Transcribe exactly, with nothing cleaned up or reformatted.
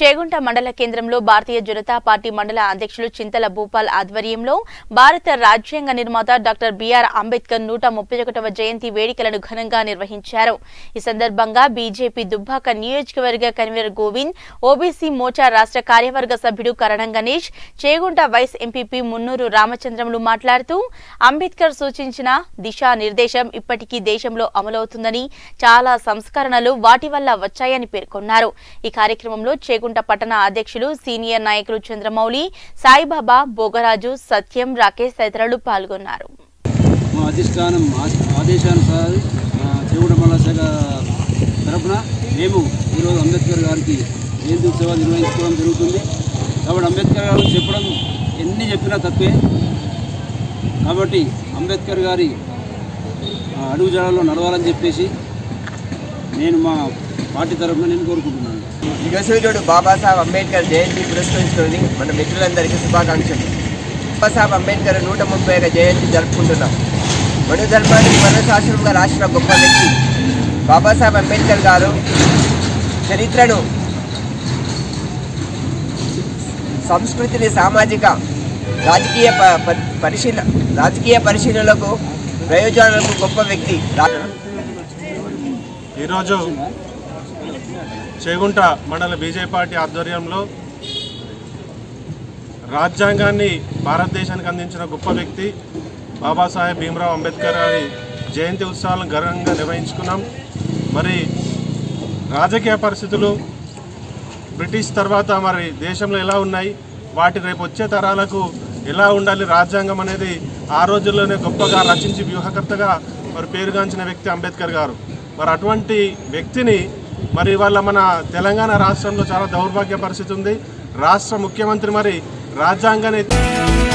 చేగుంట మండల కేంద్రంలో భారతీయ జనతా పార్టీ మండల అధ్యక్షులు చింతల భూపాల్ ఆధ్వర్యంలో భారత రాజ్యాంగ నిర్మాత డాక్టర్ బిఆర్ అంబేద్కర్ నూట ముప్పై ఒకటవ జయంతి వేడుకలను ఘనంగా నిర్వహించారు। ఈ సందర్భంగా బీజేపీ దుబ్బాక నియోజకవర్గ కన్వీనర్ గోవింద్, ఓబీసీ మోర్చా రాష్ట్ర కార్యవర్గ సభ్యుడు కరణం గణేష్, చేగుంట వైస్ ఎంపీపీ మున్నూరు రామచంద్రములు మాట్లాడుతూ అంబేద్కర్ సూచించిన దిశా నిర్దేశం ఇప్పటికీ దేశంలో అమలవుతుందని, చాలా సంస్కరణలు వాటి వల్ల వచ్చాయని పేర్కొన్నారు। ఈ కార్యక్రమంలో చేగుంట పట్టణ అధ్యక్షులు సీనియర్ నాయకులు చంద్రమౌళి, సాయిబాబా, భోగరాజు, సత్యం, రాకేష్ తదితరులు పాల్గొన్నారు। మా అధిష్టానం ఆదేశానుసారం చేగుంట మండల శాఖ తరఫున మేము ఈరోజు అంబేద్కర్ గారికి జయంతి ఉత్సవాలు నిర్వహించుకోవడం జరుగుతుంది। కాబట్టి అంబేద్కర్ గారు చెప్పడం ఎన్ని చెప్పినా తప్పే, కాబట్టి అంబేద్కర్ గారి అడుగుజాడల్లో నడవాలని చెప్పేసి నేను మా పార్టీ తరఫున నేను కోరుకుంటున్నాను। యుగసూర్యుడు బాబాసాహెబ్ అంబేద్కర్ జయంతి పురస్కరించుకొని మన మిత్రులందరికీ శుభాకాంక్షలు। బాబాసాహెబ్ అంబేద్కర్ నూట ముప్పై ఒక జయంతి జరుపుకుంటున్నాం। మను ధర్మానికి మనశాస్త్రంగా రాసిన గొప్ప వ్యక్తి బాబాసాహెబ్ అంబేద్కర్ గారు చరిత్రను, సంస్కృతిని, సామాజిక రాజకీయ పరిశీల రాజకీయ పరిశీలనలకు ప్రయోజనాలకు గొప్ప వ్యక్తి। ఈరోజు చేగుంట మండల బీజేపీ పార్టీ ఆధ్వర్యంలో రాజ్యాంగాన్ని భారతదేశానికి అందించిన గొప్ప వ్యక్తి బాబాసాహెబ్ భీమ్రావ్ అంబేద్కర్ గారి జయంతి ఉత్సవాలను ఘనంగా నిర్వహించుకున్నాం। మరి రాజకీయ పరిస్థితులు బ్రిటిష్ తర్వాత మరి దేశంలో ఎలా ఉన్నాయి, వాటి రేపు వచ్చే తరాలకు ఎలా ఉండాలి, రాజ్యాంగం అనేది ఆ రోజుల్లోనే గొప్పగా రచించి వ్యూహకర్తగా మరి పేరుగాంచిన వ్యక్తి అంబేద్కర్ గారు। మరి అటువంటి వ్యక్తిని మరి వాళ్ళ మన తెలంగాణ రాష్ట్రంలో చాలా దౌర్భాగ్య పరిస్థితి ఉంది। రాష్ట్ర ముఖ్యమంత్రి మరి రాజ్యాంగాన్ని